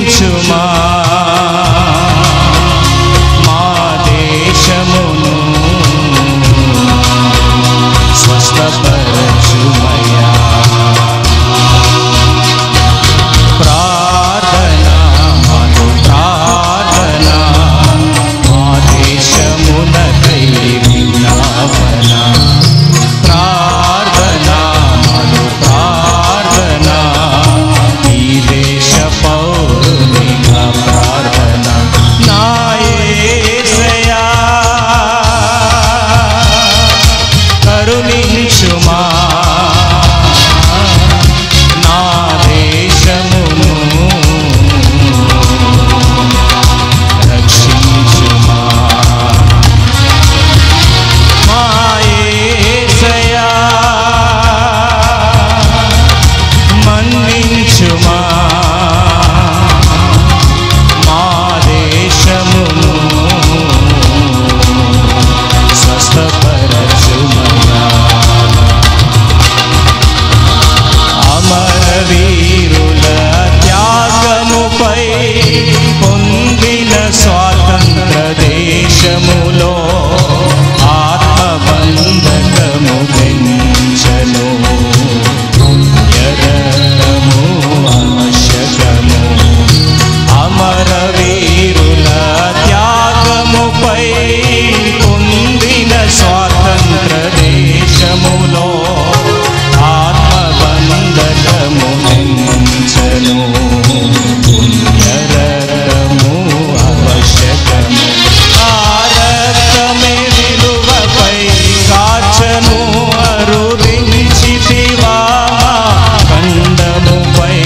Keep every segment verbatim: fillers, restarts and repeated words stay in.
కరుణించుమా మా దేశమును స్వస్థపరచుమయ్యా. ప్రార్థన మను ప్రార్థన మా దేశమునకై విజ్ఞాపన. ప్రార్థన మను ప్రార్థన ఈ దేశ పౌరునిగా ప్రార్థన. నా యేసయ్యా కరుణించుమా నా దేశమును రక్షించుమా. మా యేసయ్యా మన్నించుమా మా దేశమును స్వస్థపరచుమయ్యా. అమరవీరుల త్యాగముపై పొందిన స్వాతంత్ర దేశములో ఆత్మబంధకము పెంచను. ఎరము అవశ్యకము. అమరవీరుల త్యాగముపై పొందిన స్వాతంత్ర దేశములో ఆత్మబంధకము పెంచను. ఎరము అవశ్యకము. ఆ రక్తమే విలువపై కాచను అరుదించితివా ఖండముపై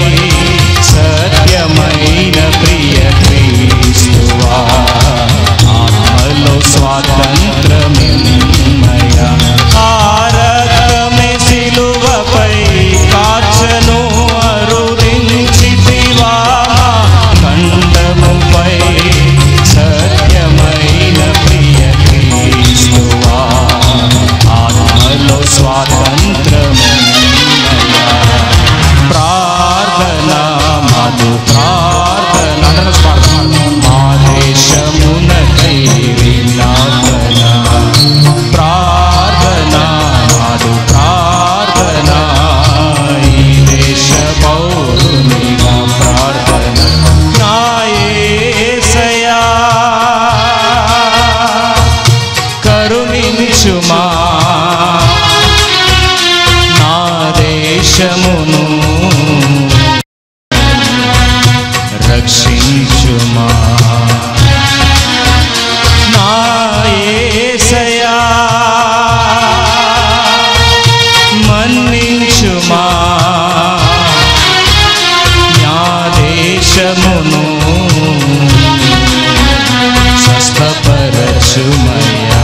సత్యమైన ప్రియ క్రీస్తువా. ఆత్మలో స్వాతంత్రమిమ్మయ్యా. ఆ రక్తమే సిలువపై కాచను అరుదించితివా ఖండముపై సత్యమైన ప్రియ క్రీస్తువా. ఆత్మలో స్వాతంత్రమిమ్మయ్యా. ప్రార్థన మధు ప్రార్థన మా దేశమునకై విజ్ఞాపన. ప్రార్థన మధు ప్రార్థన ఈ దేశ పౌరునిగా ప్రార్థన. నా యేసయ్యా కరుణించుమా నా దేశమును రక్షించుమా. నా యేసయ్యా మన్నించుమా నా దేశమును స్వస్థపరచుమయ్యా.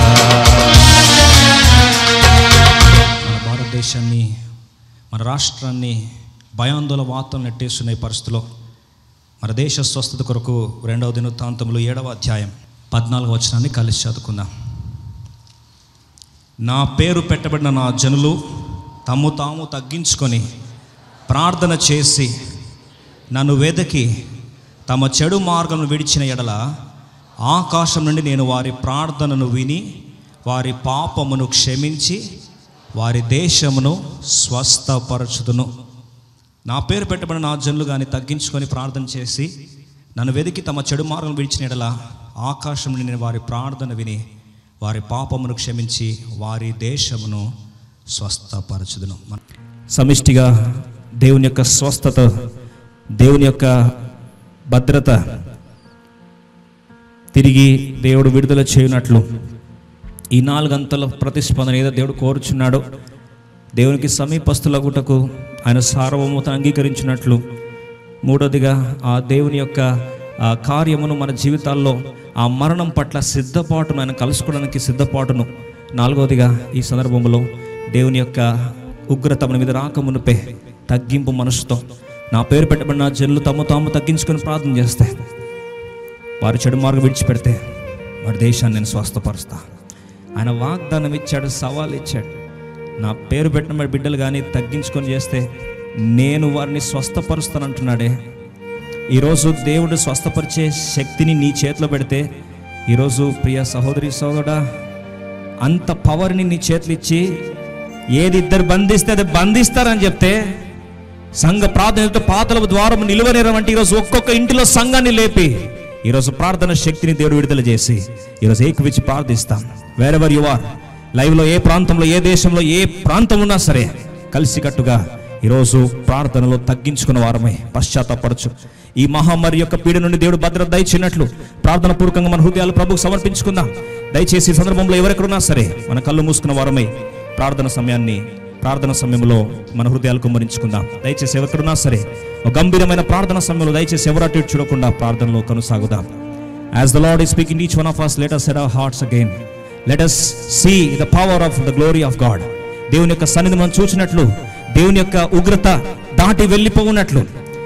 మన భారతదేశాన్ని మన రాష్ట్రాన్ని భయాందోళన వార్తలు నెట్టేస్తున్న ఈ పరిస్థితిలో మన దేశ స్వస్థత కొరకు రెండవ దినవృత్తాంతములు ఏడవ అధ్యాయం పద్నాలుగవ వచనాన్ని కలిసి చదువుకుందాం. నా పేరు పెట్టబడిన నా జనులు తమ్ము తాము తగ్గించుకొని ప్రార్థన చేసి నన్ను వెదకి తమ చెడు మార్గమును విడిచిన ఎడల ఆకాశం నుండి నేను వారి ప్రార్థనను విని వారి పాపమును క్షమించి వారి దేశమును స్వస్థపరచుదును. నా పేరు పెట్టబడిన నా జనులు కానీ తగ్గించుకొని ప్రార్థన చేసి నన్ను వెదికి తమ చెడు మార్గం విడిచిన ఎడల ఆకాశం నుండి నేను వారి ప్రార్థన విని వారి పాపమును క్షమించి వారి దేశమును స్వస్థపరచుదును. సమిష్టిగా దేవుని యొక్క స్వస్థత, దేవుని యొక్క భద్రత తిరిగి దేవుడు విడుదల చేయునట్లు ఈ నాలుగంతల ప్రతిస్పందన ఏదో దేవుడు కోరుచున్నాడో దేవునికి సమీపస్తులగుటకు ఆయన సార్వభౌమతను అంగీకరించినట్లు, మూడోదిగా ఆ దేవుని యొక్క ఆ కార్యమును మన జీవితాల్లో ఆ మరణం పట్ల సిద్ధపాటును ఆయన కలుసుకోవడానికి సిద్ధపాటును, నాలుగోదిగా ఈ సందర్భంలో దేవుని యొక్క ఉగ్రత మన మీద రాకమునుపే తగ్గింపు మనసుతో నా పేరు పెట్టబడిన జనులు తమ తాము తగ్గించుకొని ప్రార్థన చేస్తే వారి చెడు మార్గం విడిచిపెడితే వారి దేశాన్ని నేను స్వస్థపరుస్తా. ఆయన వాగ్దానం ఇచ్చాడు, సవాల్ ఇచ్చాడు. నా పేరు పెట్టిన బిడ్డలు కానీ తగ్గించుకొని చేస్తే నేను వారిని స్వస్థపరుస్తానంటున్నాడే. ఈరోజు దేవుడు స్వస్థపరిచే శక్తిని నీ చేతిలో పెడితే, ఈరోజు ప్రియ సహోదరి సోదరుడా, అంత పవర్ని నీ చేతులు ఇచ్చి ఏది ఇద్దరు బంధిస్తే అది బంధిస్తారని చెప్తే, సంఘ ప్రార్థనతో పాతల ద్వారం నిలువనేరమంటే ఈరోజు ఒక్కొక్క ఇంటిలో సంఘాన్ని లేపి ఈరోజు ప్రార్థన శక్తిని దేవుడు విడుదల చేసి ఈరోజు ఏకవిచ్చి ప్రార్థిస్తాం. వేరెవర్ యు ఆర్, లైవ్లో ఏ ప్రాంతంలో, ఏ దేశంలో, ఏ ప్రాంతం ఉన్నా సరే కలిసికట్టుగా ఈరోజు ప్రార్థనలో తగ్గించుకున్న వారమై పశ్చాత్తాపడచ్చు. ఈ మహమ్మారి యొక్క పీడ నుండి దేవుడు భద్రత దయచినట్లు ప్రార్థన పూర్వకంగా మన హృదయాలు ప్రభుకు సమర్పించుకుందాం. దయచేసి ఈ సందర్భంలో ఎవరెక్కడున్నా సరే మన కళ్ళు మూసుకున్న వారమై ప్రార్థన సమయాన్ని ప్రార్థన సమయంలో మన హృదయాలు కుమ్మరించుకుందాం. దయచేసి ఎవరెక్కడున్నా సరే ఒక గంభీరమైన ప్రార్థన సమయంలో దయచేసి ఎవరు అటు ఇటు చూడకుండా ప్రార్థనలో కొనసాగుదాం. As the Lord is speaking each one of us, let us set our hearts again. Let us see the power of the glory of God. దేవుని యొక్క సన్నిధి మనం చూసినట్లు, దేవుని యొక్క ఉగ్రత దాటి వెళ్ళిపోవునట్లు,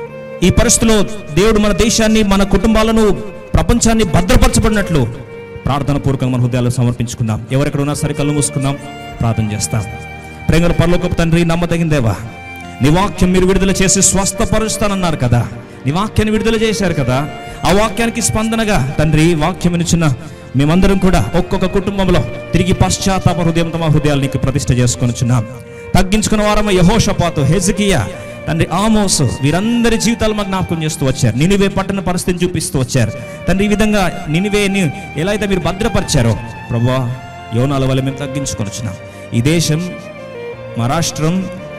ఈ పరిస్థితిలో దేవుడు మన దేశాన్ని, మన కుటుంబాలను, ప్రపంచాన్ని భద్రపరచబడినట్లు ప్రార్థన పూర్వకంగా మన హృదయాలు సమర్పించుకుందాం. ఎవరెక్కడ ఉన్నా సరే కళ్ళు మూసుకుందాం, ప్రార్థన చేస్తాం. ప్రేమల పరలోకపు తండ్రి, నమ్మదగిన దేవా, నీ వాక్యం మీరు విడుదల చేసి స్వస్థపరుస్తానన్నారు కదా, నీ వాక్యాన్ని విడుదల చేశారు కదా. ఆ వాక్యానికి స్పందనగా తండ్రి వాక్యం వినిచిన మేమందరం కూడా ఒక్కొక్క కుటుంబంలో తిరిగి పశ్చాత్తాప హృదయంతో మా హృదయాలు నీకు ప్రతిష్ఠ చేసుకొనిచున్నాం. తగ్గించుకున్న వారమ్మ యెహోషాపాతు, హెజ్కియా, తండ్రి ఆమోసు, వీరందరి జీవితాలు మాకు జ్ఞాపకం చేస్తూ వచ్చారు. నినివే పట్టణ పరిస్థితిని చూపిస్తూ వచ్చారు తండ్రి. ఈ విధంగా నినివేని ఎలా అయితే మీరు భద్రపరిచారో ప్రభువా, యోనాల వల్ల మేము తగ్గించుకొనిచున్నాం. ఈ దేశం, మా రాష్ట్రం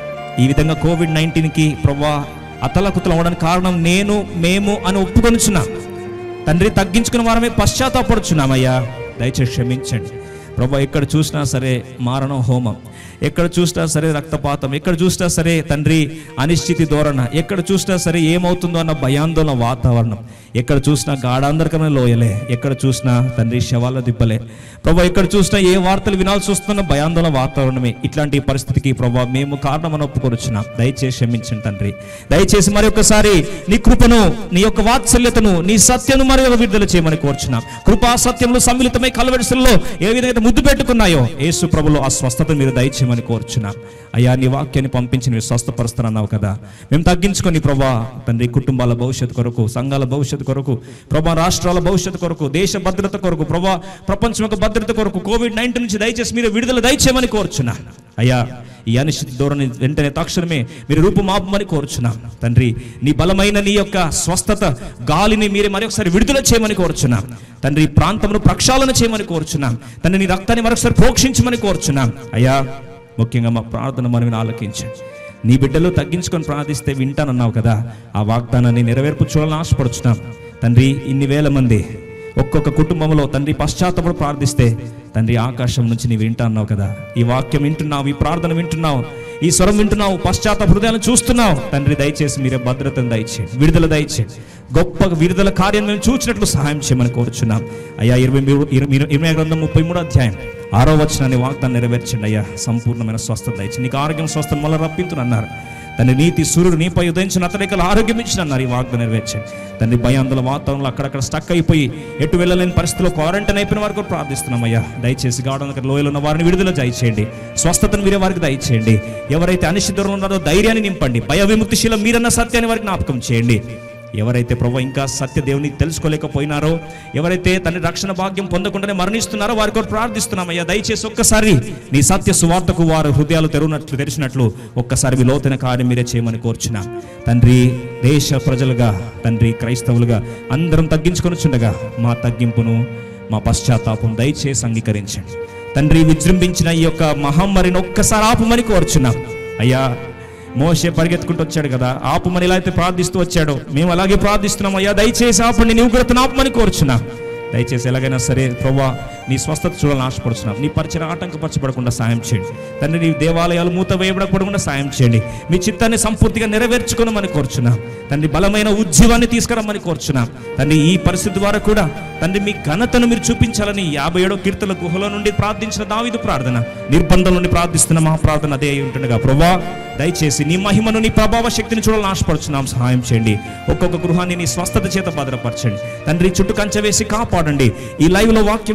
ఈ విధంగా కోవిడ్ నైన్టీన్కి ప్రభువా అతలకుతలం అవడానికి కారణం నేను, మేము అని ఒప్పుకొనిచున్నాం తండ్రి. తగ్గించుకున్న వారమే పశ్చాత్తాపడుచున్నామయ్యా, దయచేసి క్షమించండి ప్రభా. ఎక్కడ చూసినా సరే మారణ హోమం, ఎక్కడ చూసినా సరే రక్తపాతం, ఎక్కడ చూసినా సరే తండ్రి అనిశ్చితి ధోరణ, ఎక్కడ చూసినా సరే ఏమవుతుందో అన్న భయాందోళన వాతావరణం, ఎక్కడ చూసినా గాఢాంధకమైన లోయలే, ఎక్కడ చూసినా తండ్రి శవాల దిబ్బలే ప్రభా. ఎక్కడ చూసినా ఏ వార్తలు వినాల్సి వస్తున్న భయాందోళన వాతావరణమే. ఇట్లాంటి పరిస్థితికి ప్రభా మేము కారణమని ఒప్పుకొనిచున్నాం. దయచేసి క్షమించండి తండ్రి. దయచేసి మరి ఒక్కసారి నీ కృపను, నీ యొక్క వాత్సల్యతను, నీ సత్యను మరి విడుదల చేయమని కోరుచున్నాం. కృపా సత్యములు సమ్మిళితమై కలవరిసల్లో ఏ విధంగా ముద్దు పెట్టుకున్నాయో యేసు ప్రభులో ఆ స్వస్థత మీరు దయచేయమని కోరుచున్నాం. అయ్యా, నీ వాక్యాన్ని పంపించి మీరు స్వస్థపరుస్తానన్నావు కదా. మేము తగ్గించుకొని ప్రభా తండ్రి కుటుంబాల భవిష్యత్తు కొరకు, సంఘాల భవిష్యత్తు కొరకు ప్రభా, రాష్ట్రాల భవిష్యత్తు కొరకు, దేశ భద్రత కొరకు ప్రభా, ప్రపంచం యొక్క భద్రత కొరకు, కోవిడ్ నైన్టీన్ నుంచి దయచేసి మీరు విడుదల దయచేయమని కోరుచున్నా. అయ్యా, ఈ అనిశ్చిత ధోరణి వెంటనే తక్షణమే మీరు రూపుమాపమని కోరుచున్నాం తండ్రి. నీ బలమైన నీ యొక్క స్వస్థత గాలిని మీరే మరొకసారి విడుదల చేయమని కోరుచున్నాం తండ్రి. ప్రాంతంలో ప్రక్షాళన చేయమని కోరుచున్నాం తండ్రి. నీ రక్తాన్ని మరొకసారి ప్రోక్షించమని కోరుచున్నాం. అయ్యా, ముఖ్యంగా మా ప్రార్థన మనం ఆలకించండి. నీ బిడ్డలు తగ్గించుకొని ప్రార్థిస్తే వింటానన్నావు కదా, ఆ వాగ్దానాన్ని నెరవేర్పు చూడాలని ఆశపడుచున్నాం తండ్రి. ఇన్ని వేల మంది ఒక్కొక్క కుటుంబంలో తండ్రి పశ్చాత్తాపడి ప్రార్థిస్తే తండ్రి ఆకాశం నుంచి నీ వింటున్నావు కదా. ఈ వాక్యం వింటున్నావు, ఈ ప్రార్థన వింటున్నావు, ఈ స్వరం వింటున్నావు, పశ్చాత్తాప హృదయాలను చూస్తున్నావు తండ్రి. దయచేసి మీరే భద్రతను దయచేయండి, విడుదల దయచేయండి. గొప్ప విడుదల కార్యం మేము చూసినట్లు సహాయం చేయమని కోరుచున్నాం. అయ్యా, ఇరవై ఇరవై గ్రంథం ముప్పై మూడో అధ్యాయం ఆరో వచనాన్ని వాగ్దాన్ని నెరవేర్చండి. అయ్యా, సంపూర్ణమైన స్వస్థత దయచేయండి. నీకు ఆరోగ్యం స్వస్థత మళ్ళీ రప్పించునన్నారు తండ్రి. నీతి సూర్యుడు నీపై ఉదయించిన అతడికలు ఆరోగ్యం ఇచ్చినన్నారు. ఈ వాగ్దాన్ని నెరవేర్చండి తండ్రి. భయాందోళన వాతావరణంలో అక్కడక్కడ స్టక్ అయిపోయి ఎటు వెళ్ళలేని పరిస్థితిలో క్వారంటైన్ అయిపోయిన వారికి ప్రార్థిస్తున్నాం. అయ్యా, దయచేసి గాఢంగా లోయలో ఉన్న వారిని విడుదల దయచేయండి. స్వస్థతను మీరే వారికి దయచేయండి. ఎవరైతే అనిశ్చితంలో ఉన్నారో ధైర్యాన్ని నింపండి. భయ విముక్తిశీలం మీరన్న సత్యాన్ని వారికి జ్ఞాపకం చేయండి. ఎవరైతే ప్రభు ఇంకా సత్య దేవుని తెలుసుకోలేకపోయినారో, ఎవరైతే తన రక్షణ భాగ్యం పొందకుండానే మరణిస్తున్నారో వారి కొరకు ప్రార్థిస్తున్నామయ్యా. దయచేసి ఒక్కసారి నీ సత్య సువార్తకు వారు హృదయాలు తెరునట్లు తెరిచినట్లు ఒక్కసారి మీ లోతైన కార్యం మీరే చేయమని కోరుచున్నాం తండ్రి. దేశ ప్రజలుగా తండ్రి, క్రైస్తవులుగా అందరం తగ్గించుకొని చుండగా మా తగ్గింపును, మా పశ్చాత్తాపం దయచేసి అంగీకరించండి తండ్రి. విజృంభించిన ఈ యొక్క మహమ్మారిని ఒక్కసారి ఆపుమని కోరుచున్నాం అయ్యా. మోషే పరిగెత్తుకుంటూ వచ్చాడు కదా, ఆపుమని ఎలా అయితే ప్రార్థిస్తూ వచ్చాడో మేము అలాగే ప్రార్థిస్తున్నాం అయ్యా. దయచేసి ఆపండి, నీ ఉగ్రతను ఆపమని కోరుచున్నా. దయచేసి ఎలాగైనా సరే ప్రభువా నీ స్వస్థత చూడాలని ఆశపడుచున్నాం. నీ పరిచయం ఆటంకపరచబడకుండా సాయం చేయండి తండ్రి. నీ దేవాలయాలు మూత వేయబడకుండా సాయం చేయండి. మీ చిత్తాన్ని సంపూర్తిగా నెరవేర్చుకోనమని కోరుచున్నాం తండ్రి. బలమైన ఉజ్జీవాన్ని తీసుకురమ్మని కోరుచున్నాం తండ్రి. ఈ పరిస్థితి ద్వారా కూడా తండ్రి మీ ఘనతను మీరు చూపించాలని యాభై ఏడో కీర్తన గుహలో నుండి ప్రార్థించిన దావీదు ప్రార్థన, నిర్బంధం నుండి ప్రార్థిస్తున్న మా ప్రార్థన అదే అయి ఉంటుండగా ప్రభువా దయచేసి నీ మహిమను, నీ ప్రభావ శక్తిని చూడాలని ఆశపడుచున్నాం. సహాయం చేయండి. ఒక్కొక్క గృహాన్ని నీ స్వస్థత చేత భద్రపరచండి తండ్రి. చుట్టూ కంచె వేసి కాపాడండి. ఈ లైవ్ లో వాక్యం వింటూ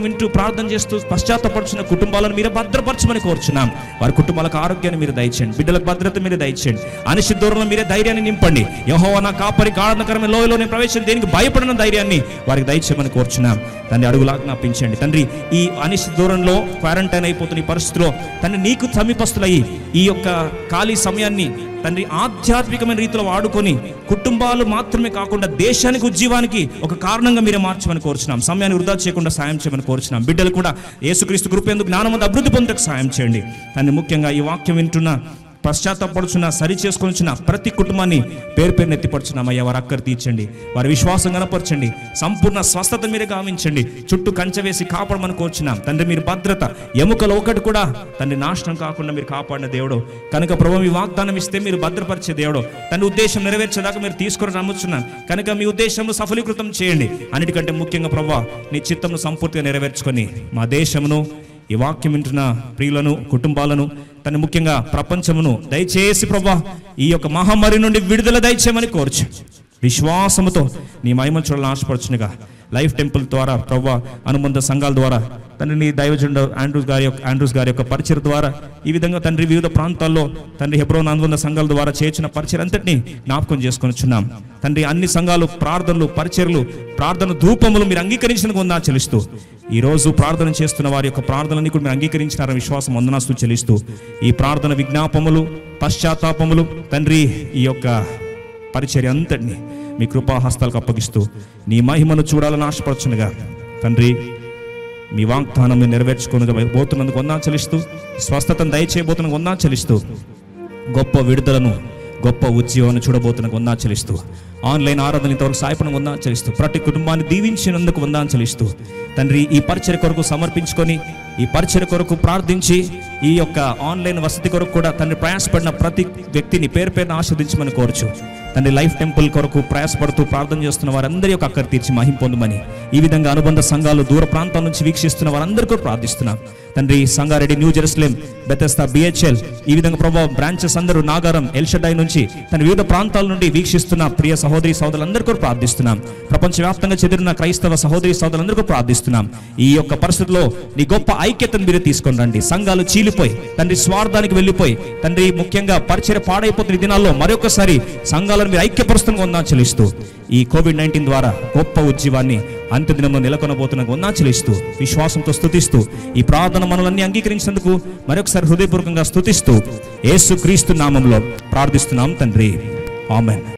ప్రార్థన చేస్తూ పశ్చాత్తపడుచున్న కుటుంబాలను మీరు భద్రపరచమని కోరుచున్నాం. వారి కుటుంబాలకు ఆరోగ్యాన్ని మీరు దయచేయండి, బిడ్డలకు భద్రత మీరు దయచేయండి, అనిశ్చిత దూరంలో మీరే ధైర్యాన్ని నింపండి. యెహోవా నా కాపరి, గాఢకరమైన లోయలో నేను ప్రవేశం దేనికి భయపడిన ధైర్యాన్ని వారికి దయచేయమని కోరుచున్నాం. తండ్రి అడుగులాజ్ఞాపించండి. తండ్రి ఈ అనిశ్చిత దూరంలో క్వారంటైన్ అయిపోతున్న ఈ పరిస్థితిలో తండ్రి నీకు సమీపస్తులయ్యి ఈ యొక్క ఖాళీ సమయాన్ని తండ్రి ఆధ్యాత్మికమైన రీతిలో వాడుకొని కుటుంబాలు మాత్రమే కాకుండా దేశానికి ఉజ్జీవానికి ఒక కారణంగా మీరే మార్చమని కోరుచున్నాం. సమయాన్ని వృధా చేయకుండా సాయం చేయమని కోరుచున్నాం. బిడ్డలు కూడా యేసుక్రీస్తు కృప యందు జ్ఞానమందు అభివృద్ధి పొందడానికి సాయం చేయండి. తండ్రి ముఖ్యంగా ఈ వాక్యం వింటున్న పశ్చాత్తాపడుచున్న సరి చేసుకొనిచున్న ప్రతి కుటుంబాన్ని పేరు పేరు ఎత్తిపడుచున్నాం. అయ్యా వారి అక్కర తీర్చండి, వారి విశ్వాసం కనపరచండి, సంపూర్ణ స్వస్థత మీరే గావించండి, చుట్టూ కంచె వేసి కాపాడమని కోరుచున్నాం. తండ్రి మీరు భద్రత, ఎముకలు ఒకటి కూడా తండ్రి నాశనం కాకుండా మీరు కాపాడిన దేవుడు కనుక ప్రభు మీ వాగ్దానం ఇస్తే మీరు భద్రపరిచే దేవుడు. తండ్రి ఉద్దేశం నెరవేర్చేదాకా మీరు తీసుకొని నమ్ముచున్నాం కనుక మీ ఉద్దేశంలో సఫలీకృతం చేయండి. అన్నిటికంటే ముఖ్యంగా ప్రభు నీ చిత్తంను సంపూర్తిగా నెరవేర్చుకొని మా దేశమును, ఈ వాక్యం వింటున్న ప్రియులను, కుటుంబాలను, తను ముఖ్యంగా ప్రపంచమును దయచేసి ప్రభా ఈ యొక్క మహమ్మారి నుండి విడుదల దయచేయమని కోరుచు విశ్వాసముతో నీ మహిమ చూడాలని ఆశపడుచునుగా లైఫ్ టెంపుల్ ద్వారా ప్రభా అనుబంధ సంఘాల ద్వారా తండ్రి నీ దైవజనుడు ఆండ్రూస్ గారి యొక్క ఆండ్రూస్ గారి యొక్క పరిచయం ద్వారా ఈ విధంగా తండ్రి వివిధ ప్రాంతాల్లో తండ్రి హెబ్రోన్ అనుబంధ సంఘాల ద్వారా చేర్చిన పరిచయం అంతటినీ జ్ఞాపకం చేసుకొనిచున్నాం. తండ్రి అన్ని సంఘాలు ప్రార్థనలు, పరిచర్లు, ప్రార్థన ధూపములు మీరు అంగీకరించిన వందనా చెల్లిస్తూ ఈ రోజు ప్రార్థన చేస్తున్న వారి యొక్క ప్రార్థనని కూడా మీరు అంగీకరించినారని విశ్వాసం వందనాస్తూ చెల్లిస్తూ ఈ ప్రార్థన విజ్ఞాపములు, పశ్చాత్తాపములు తండ్రి ఈ యొక్క పరిచర్య అంతటిని మీ కృపాహస్తాలకు అప్పగిస్తూ నీ మహిమను చూడాలని ఆశపడుచునుగా తండ్రి మీ వాగ్దానం నెరవేర్చుకుని పోతున్నందుకు వందనాలు చెల్లిస్తూ స్వస్థతను దయచేయబోతున్నందుకు వందనాలు చెల్లిస్తూ గొప్ప విడుదలను, గొప్ప ఉద్యోగాన్ని చూడబోతున్న వందనాలు చెల్లిస్తూ ఆన్లైన్ ఆరాధన ఇంతవరకు సాయపడం వందనాలు చెల్లిస్తూ ప్రతి కుటుంబాన్ని దీవించినందుకు వందనాలు చెల్లిస్తూ తండ్రి ఈ పరిచర్య కొరకు సమర్పించుకొని ఈ పరిచర్య కొరకు ప్రార్థించి ఈ యొక్క ఆన్లైన్ వసతి కొరకు కూడా తండ్రి ప్రయాసపడిన ప్రతి వ్యక్తిని పేరు పేరున ఆస్వాదించమని కోరుచు తండ్రి లైఫ్ టెంపుల్ కొరకు ప్రయాసపడుతూ ప్రార్థన చేస్తున్న వారందరి యొక్క అక్కర తీర్చి మహిమ పొందమని ఈ విధంగా అనుబంధ సంఘాలు దూర ప్రాంతాల నుంచి వీక్షిస్తున్న వారందరికీ ప్రార్థిస్తున్నాం. తండ్రి Sangareddy, New Jerusalem, Bethesda, BHEL ఈ విధంగా ప్రభావ బ్రాంచెస్ అందరూ నాగారం, ఎల్షడాయ్ నుంచి తన వివిధ ప్రాంతాల నుండి వీక్షిస్తున్న ప్రియ సహోదరి సోదరులందరికీ ప్రార్థిస్తున్నాం. ప్రపంచవ్యాప్తంగా చెదిరిన క్రైస్తవ సహోదరి సోదరులందరికీ ప్రార్థిస్తున్నాం. ఈ యొక్క పరిస్థితిలో నీ గొప్ప ఐక్యతను మీరు తీసుకొని రండి. సంఘాలు చీలిపోయి తండ్రి స్వార్థానికి వెళ్ళిపోయి తండ్రి ముఖ్యంగా పరిచర్య పాడైపోతున్న దినాల్లో మరొకసారి సంఘాలను మీరు ఐక్యపరుస్తున్న వందనాలు చెల్లిస్తూ ఈ కోవిడ్ నైన్టీన్ ద్వారా గొప్ప ఉజ్జీవాన్ని అంత్యదినంలో నెలకొనబోతున్న వందనాలు చెల్లిస్తూ విశ్వాసంతో స్తుతిస్తూ ఈ ప్రార్థన మనల్ని అంగీకరించినందుకు మరొకసారి హృదయపూర్వకంగా స్తుతిస్తూ యేసుక్రీస్తు నామంలో ప్రార్థిస్తున్నాం తండ్రి. ఆమేన్.